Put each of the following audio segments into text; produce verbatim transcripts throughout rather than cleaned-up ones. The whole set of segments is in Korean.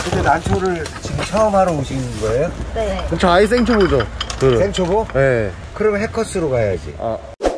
근데 난초를 지금 처음 하러 오신 거예요? 네. 저 아예 생초보죠. 그. 생초보? 네. 그러면 해커스로 가야지. 아.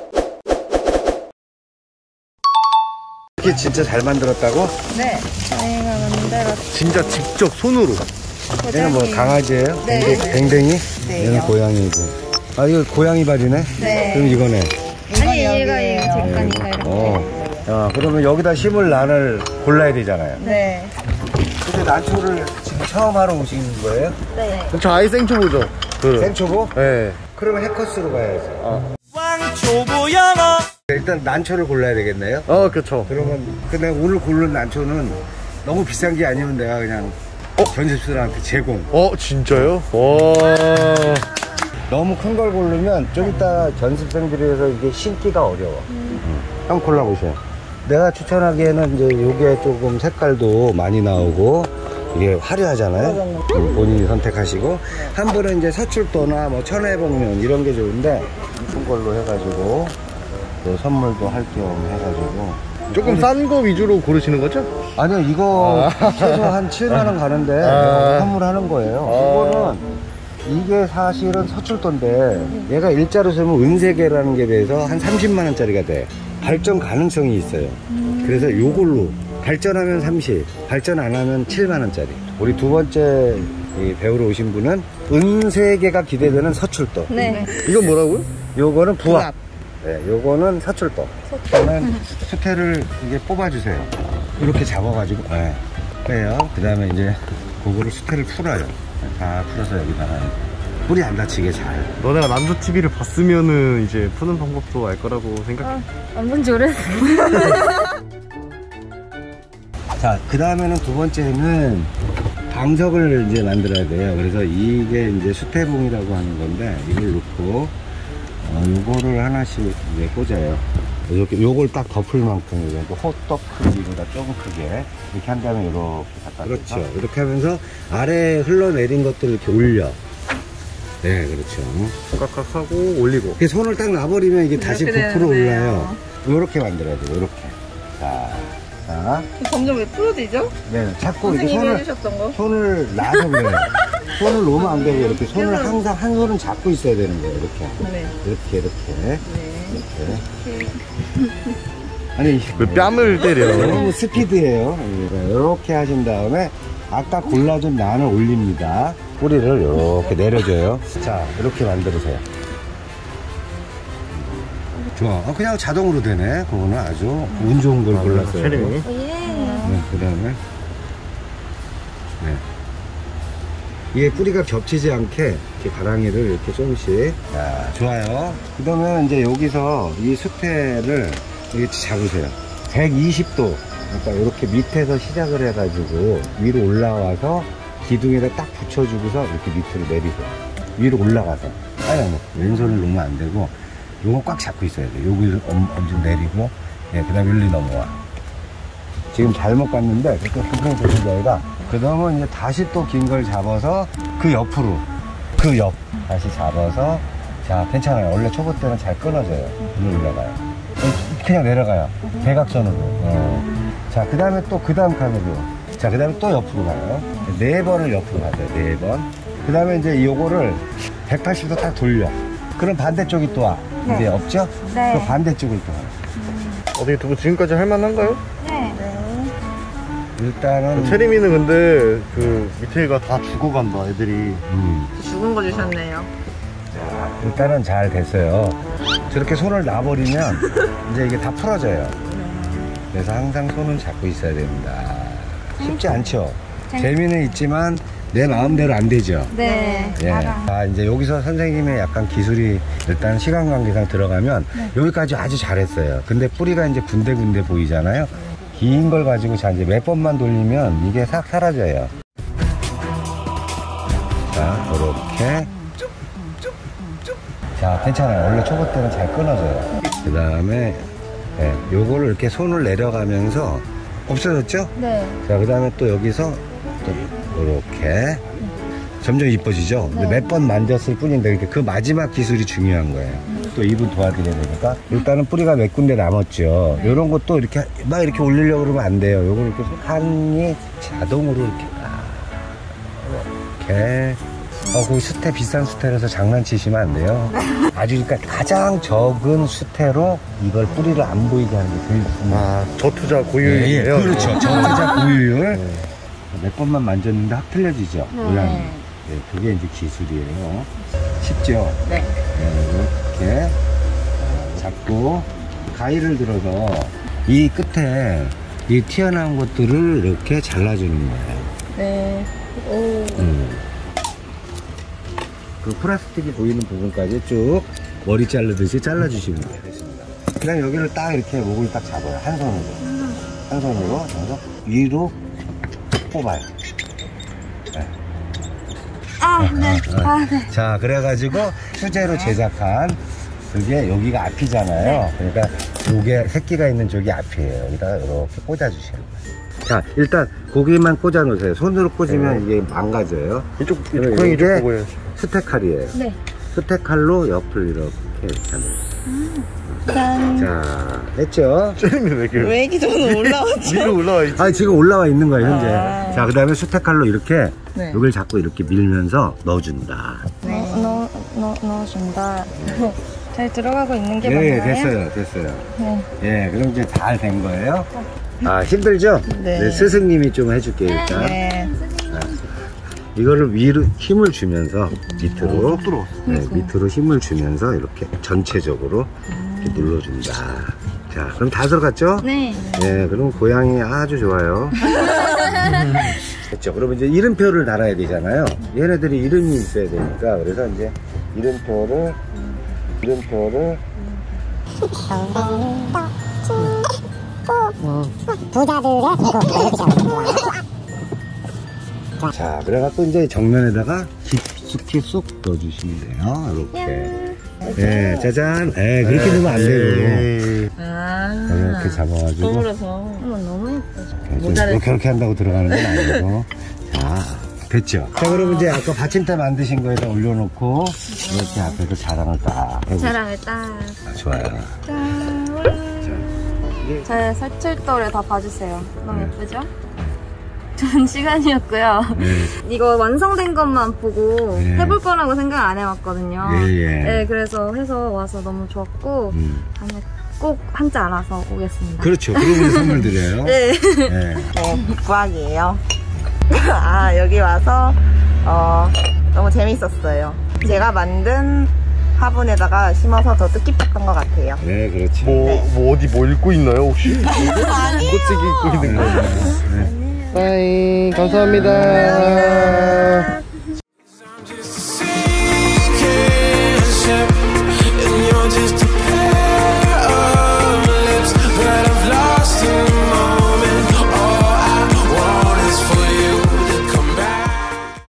이게 진짜 잘 만들었다고? 네. 저희가 만들었어요. 진짜 직접 손으로. 얘는 뭐 강아지예요? 네. 댕댕, 댕댕이? 네. 얘는 고양이고. 아, 이거 고양이 발이네? 네. 그럼 이거네. 아니, 얘가 얘 제 거니까 이렇게. 어. 야, 그러면 여기다 심을 난을 골라야 되잖아요. 네. 근데 난초를 지금 처음 하러 오신 거예요? 네. 저 아예 생초보죠. 그. 생초보? 네. 그러면 해커스로 가야지. 아. 왕초보 영어. 일단 난초를 골라야 되겠네요? 어, 그쵸. 그러면 근데 오늘 고른 난초는 너무 비싼 게 아니면 내가 그냥 어? 전집사들한테 제공. 어, 진짜요? 와. 너무 큰 걸 고르면 좀 이따 전습생들에서 이게 신기가 어려워. 음. 음. 한번 골라보세요. 내가 추천하기에는 이제 요게 조금 색깔도 많이 나오고 이게 화려하잖아요. 음, 본인이 선택하시고 한 분은 이제 서출도나 뭐 천혜복면 이런 게 좋은데 큰 걸로 해가지고 또 선물도 할 겸 해가지고 조금 싼 거 위주로 고르시는 거죠? 아니요, 이거 아. 최소 한 칠만 원 가는데 아. 내가 선물하는 거예요. 아. 이거는 이게 사실은 서출도인데 얘가 일자로 쓰면 은세개라는 게 돼서 한 삼십만 원짜리가 돼. 발전 가능성이 있어요. 그래서 요걸로 발전하면 삼십, 발전 안 하면 칠만 원짜리. 우리 두 번째 이 배우러 오신 분은 은세개가 기대되는 서출도. 네. 이건 뭐라고요? 요거는 부합. 네, 요거는 서출도. 그러면 수태를 이게 뽑아주세요. 이렇게 잡아가지고 네, 빼요. 그 다음에 이제 그거를 수태를 풀어요. 다 풀어서 여기다가 뿌리 안 다치게 잘. 너네가 난초 티비를 봤으면은 이제 푸는 방법도 알 거라고 생각해. 아, 안 본 지 오래됐어요. 자, 그 다음에는 두 번째는 방석을 이제 만들어야 돼요. 그래서 이게 이제 수태봉이라고 하는 건데 이걸 넣고 어, 요거를 하나씩 이제 꽂아요. 이렇게 요걸 딱 덮을 만큼 이렇게 호떡 크기보다 조금 크게 이렇게 한 다음에 이렇게 갖다 그렇죠. 놓고. 이렇게 하면서 아래에 흘러내린 것들을 이렇게 올려. 네, 그렇죠. 깍깍 하고 올리고. 이렇게 손을 딱 놔버리면 이게 다시 부풀어 올라요. 요렇게 만들어야 돼요. 요렇게. 자, 자. 점점 왜 풀어지죠? 네, 자꾸 이렇게 선생님이 손을 해주셨던 거? 손을 놔서 그래요. 손을 놓으면 안 되고 이렇게 손을 그래서- 항상 한 손은 잡고 있어야 되는 거예요. 이렇게. 네. 이렇게 이렇게. 네. 이렇게. 아니 왜 뺨을 때려? 너무 스피드예요. 이렇게 하신 다음에 아까 골라준 난을 올립니다. 뿌리를 이렇게 내려줘요. 자, 이렇게 만들으세요. 좋아. 어, 그냥 자동으로 되네. 그거는 아주 운 좋은 걸 골랐어요. 체리미. 예. 네, 그 다음에 네. 이게 뿌리가 겹치지 않게 이렇게 가랑이를 이렇게 조금씩. 자, 좋아요. 그 다음에 이제 여기서 이 수태를 이렇게 잡으세요. 백이십 도. 그러니까 이렇게 밑에서 시작을 해가지고 위로 올라와서 기둥에다 딱 붙여주고서 이렇게 밑으로 내리세요. 위로 올라가서. 아니, 아니, 왼손을 놓으면 안 되고 요거 꽉 잡고 있어야 돼요. 여기를 엄청 내리고, 예, 그 다음에 일리 넘어와. 지금 잘못 갔는데, 그때 굉장히 좋은 자리가, 그 다음은 이제 다시 또 긴 걸 잡아서 그 옆으로, 그 옆, 다시 잡아서, 자, 괜찮아요. 원래 초보 때는 잘 끊어져요. 위로 올라가요. 그냥 내려가요. 대각선으로. 어. 자, 그 다음에 또 그 다음 칸으로. 자, 그 다음에 또 옆으로 가요. 네 번을 옆으로 가세요. 네 번. 그 다음에 이제 요거를 백팔십 도 딱 돌려. 그럼 반대쪽이 또 와. 네. 이제 없죠? 네. 또 반대쪽을 또 가요. 어떻게 두분 지금까지 할만한가요? 네. 네. 일단은. 체리미는 근데 그 밑에가 다 죽어간다 애들이. 음. 죽은 거 주셨네요. 자, 일단은 잘 됐어요. 저렇게 손을 놔버리면 이제 이게 다 풀어져요. 그래서 항상 손은 잡고 있어야 됩니다. 쉽지 않죠? 재미는 있지만 내 마음대로 안 되죠? 네. 예. 아, 이제 여기서 선생님의 약간 기술이 일단 시간 관계상 들어가면 네. 여기까지 아주 잘했어요. 근데 뿌리가 이제 군데군데 보이잖아요. 긴 걸 가지고 자, 이제 몇 번만 돌리면 이게 싹 사라져요. 자, 이렇게. 자, 괜찮아요. 원래 초보 때는 잘 끊어져요. 그 다음에, 네, 요거를 이렇게 손을 내려가면서 없어졌죠? 네. 자, 그 다음에 또 여기서 또 이렇게 점점 이뻐지죠? 네. 몇 번 만졌을 뿐인데 이렇게 그 마지막 기술이 중요한 거예요. 또 이분 도와드려야 되니까. 일단은 뿌리가 몇 군데 남았죠. 네. 이런 것도 이렇게 막 이렇게 올리려고 그러면 안 돼요. 요걸 이렇게 칸이 자동으로 이렇게 아, 이렇게. 어, 그 수태 비싼 수태라서 장난치시면 안 돼요. 아주 그러니까 가장 적은 수태로 이걸 뿌리를 안 보이게 하는 게 제일 중요해요. 아, 저투자 예, 고유율이에요. 예, 그렇죠. 저투자 고유율. 몇 번만 만졌는데 확 틀려지죠. 네. 모양이. 네, 그게 이제 기술이에요. 쉽죠? 네. 네, 이렇게 잡고 가위를 들어서 이 끝에 이 튀어나온 것들을 이렇게 잘라주는 거예요. 네. 오. 음. 그 플라스틱이 보이는 부분까지 쭉 머리 자르듯이 잘라주시면 되겠습니다. 그냥 여기를 딱 이렇게 목을 딱 잡아요. 한 손으로. 한 손으로. 그래서 위로 뽑아요. 네. 아, 네. 아, 네. 자, 그래가지고 수제로 제작한 그게 여기가 앞이잖아요. 그러니까 요게 새끼가 있는 쪽이 앞이에요. 여기다가 이렇게 꽂아주시는 거예요. 자, 일단 고기만 꽂아 놓으세요. 손으로 꽂으면 이게 망가져요. 이쪽, 이쪽 그리고 고양이 이게 쪽 보고요. 스테칼이에요. 네. 스테칼로 옆을 이렇게 하는. 짠. 자, 했죠? 쟤님이 왜 이렇게 왜 이렇게 저는 올라왔죠? 위로 올라와 있지? 아, 지금 올라와 있는 거예요, 현재. 아. 자, 그 다음에 스테칼로 이렇게 네. 여기를 자꾸 이렇게 밀면서 넣어준다. 네. 넣어, 넣어, 넣어준다. 잘 들어가고 있는 게 네, 맞나요? 됐어요, 됐어요. 네. 예, 그럼 이제 잘 된 거예요. 아, 힘들죠? 네. 스승님이 좀 해줄게요, 일단. 네. 아, 이거를 위로 힘을 주면서 밑으로, 쏙 들어왔어. 네, 밑으로 힘을 주면서 이렇게 전체적으로 이렇게 눌러준다. 자, 그럼 다 들어갔죠? 네. 네, 그럼 고양이 아주 좋아요. 됐죠? 그러면 이제 이름표를 달아야 되잖아요. 얘네들이 이름이 있어야 되니까, 그래서 이제 이름표를, 이름표를, 자, 그래갖고 이제 정면에다가 깊숙이 쏙 넣어주시면 돼요. 이렇게. 예, 짜잔. 예, 그렇게 넣으면 안 되고. 아. 이렇게 잡아가지고. 거울에서. 어머, 너무 예쁘죠. 좀 이렇게, 이렇게 한다고 들어가는 건 아니고. 자, 됐죠? 자, 그러면 이제 아까 받침대 만드신 거에다 올려놓고, 이렇게 앞에서 자랑을 딱 해보세요. 자랑을 딱. 아, 좋아요. 짠. 제 살출도를 다 봐주세요. 너무 네. 예쁘죠? 좋은 시간이었고요. 네. 이거 완성된 것만 보고 네. 해볼 거라고 생각 안 해봤거든요. 예, 예. 네, 그래서 해서 와서 너무 좋았고 음. 다음에 꼭 한자 알아서 오겠습니다. 그렇죠. 그러면 선물 드려요. 네. 네. 네, 북구학이에요. 아, 여기 와서 어, 너무 재밌었어요. 제가 만든 화분에다가 심어서 더 뜻깊었던 것 같아요. 네, 그렇죠. 뭐, 뭐 어디 뭐 읽고 있나요 혹시? 이것저것 읽고 있는 거예요. 네. 빠이 감사합니다.